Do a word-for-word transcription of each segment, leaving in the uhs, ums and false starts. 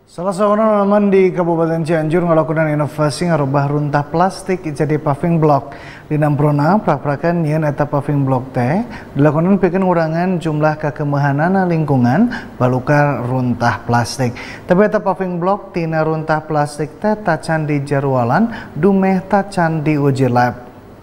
Salah seorang teman di Kabupaten Cianjur melakukan inovasi ngarubah runtah plastik jadi paving block. Di Namprona, prak-prakan nyeun eta paving block teh dilakukan bikin ngurangan jumlah kekemehanana lingkungan balukar runtah plastik. Tapi eta paving block tina runtah plastik teh tacan di jarwalan dumeh tacan di uji lab.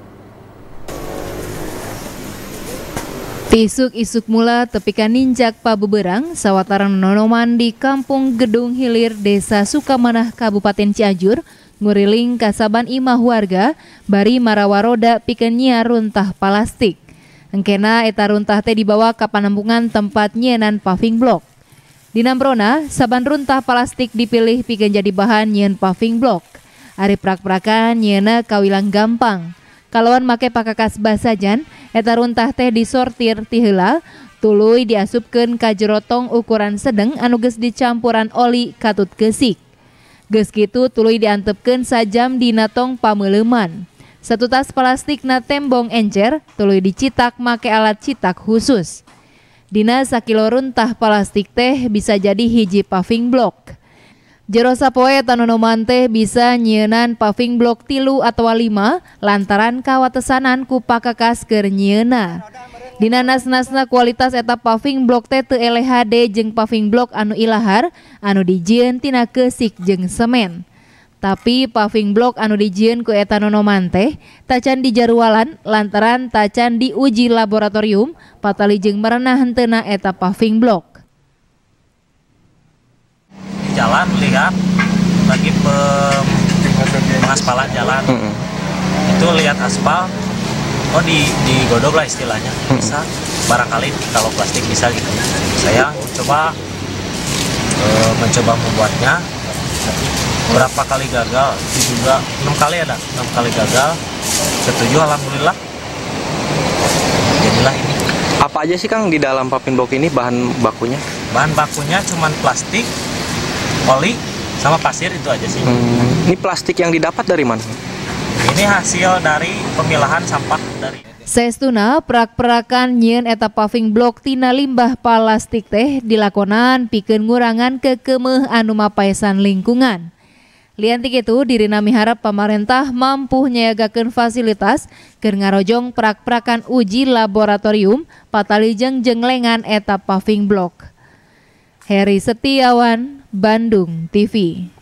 Isuk-isuk mula tepikan ninjak pabeberang sawataran nonoman di Kampung Gedung Hilir Desa Sukamanah Kabupaten Cianjur nguriling kasaban imah warga bari marawaroda pikeun nyiar runtah plastik. Engkena eta runtah teh dibawa ka panampungan tempat nyienan paving block. Di Namprona, saban runtah plastik dipilih pikeun jadi bahan nyieun paving block. Ari prak-prakan nyieuna kawilang gampang. Kalawan make pakakas basajan, eta runtah teh disortir ti heula, tuluy diasupkeun ka jerotong ukuran sedeng anu geus dicampuran oli katut geusik. Geus kitu tuluy diantepkeun sajam dina tong pameuleuman. Satu tas plastikna tembong encer tuluy dicitak make alat citak khusus. Dina sakilo runtah plastik teh bisa jadi hiji paving block. Jero sapoe tanonoman teh bisa nyieunnan paving block tilu atau lima lantaran kawatesanan ku pakakas keur nyieunna. Dina nas-nasna kualitas eta paving block teh teu eleh H D jeung paving block anu ilahar anu dijieun tina keusik jeung semen. Tapi paving block anu dijieun ku eta nonoman teh tacan dijarwalan lantaran tacan diuji laboratorium patali jeung merenah henteuna eta paving block. Jalan lihat lagi pengaspalan jalan, mm -hmm. itu lihat aspal, oh di digodok lah istilahnya, bisa barangkali kalau plastik bisa gitu. Saya coba e, mencoba membuatnya, berapa kali gagal, itu juga enam kali ada, enam kali gagal, setuju alhamdulillah. Jadilah ini. Apa aja sih Kang di dalam paving block ini bahan bakunya? Bahan bakunya cuman plastik, oli sama pasir, itu aja sih. Hmm, ini plastik yang didapat dari mana? Ini hasil dari pemilahan sampah dari. Saestuna prak-prakan nyieun eta paving block tina limbah plastik teh dilakonan pikeun ngurangan kekemeuh anu mapaesan lingkungan. Lian ti kitu dirina miharep pamarentah mampu nyayagakeun fasilitas keur ngarojong prak-prakan uji laboratorium patali jeung jenglengan eta paving block. Heri Setiawan, Bandung T V.